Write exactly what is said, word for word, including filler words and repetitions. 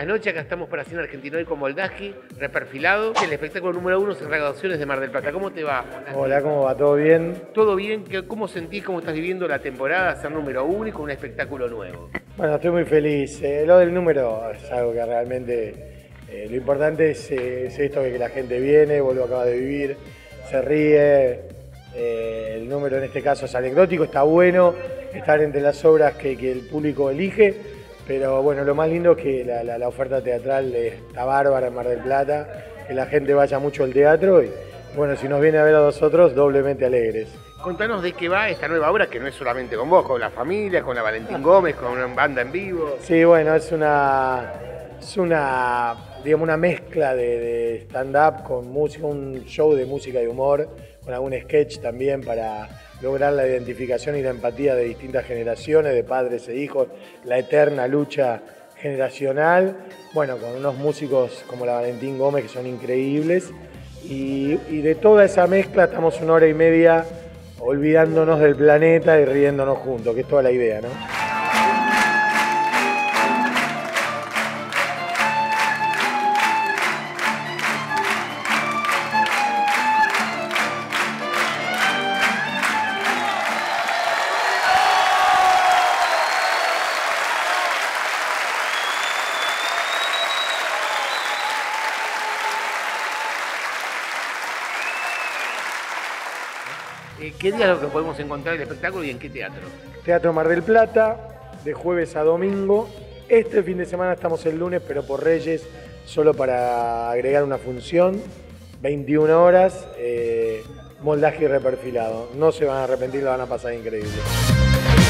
buenas noches. Acá estamos para Cine Argentino hoy con Moldaski, reperfilado. El espectáculo número uno en Recaudaciones de Mar del Plata. ¿Cómo te va? Hola, ¿cómo va? ¿Todo bien? ¿Todo bien? ¿Cómo sentís, cómo estás viviendo la temporada, ser número uno y con un espectáculo nuevo? Bueno, estoy muy feliz. Eh, lo del número es algo que realmente... Eh, lo importante es, eh, es esto, que la gente viene, vos lo acabas de vivir, se ríe. Eh, el número en este caso es anecdótico, está bueno estar entre las obras que, que el público elige, pero bueno, lo más lindo es que la, la, la oferta teatral está bárbara en Mar del Plata, que la gente vaya mucho al teatro y bueno, si nos viene a ver a nosotros, doblemente alegres. Contanos de qué va esta nueva obra, que no es solamente con vos, con la familia, con la Valentín Gómez, con una banda en vivo. Sí, bueno, es una, es una, digamos, una mezcla de, de stand-up con música, un show de música y humor, con algún sketch también para lograr la identificación y la empatía de distintas generaciones, de padres e hijos, la eterna lucha generacional, bueno, con unos músicos como la Valentín Gómez que son increíbles, y, y de toda esa mezcla estamos una hora y media olvidándonos del planeta y riéndonos juntos, que es toda la idea, ¿no? ¿Qué día es lo que podemos encontrar el espectáculo y en qué teatro? Teatro Mar del Plata, de jueves a domingo. Este fin de semana estamos el lunes, pero por Reyes, solo para agregar una función. veintiuna horas, eh, Moldaski reperfilado. No se van a arrepentir, lo van a pasar increíble.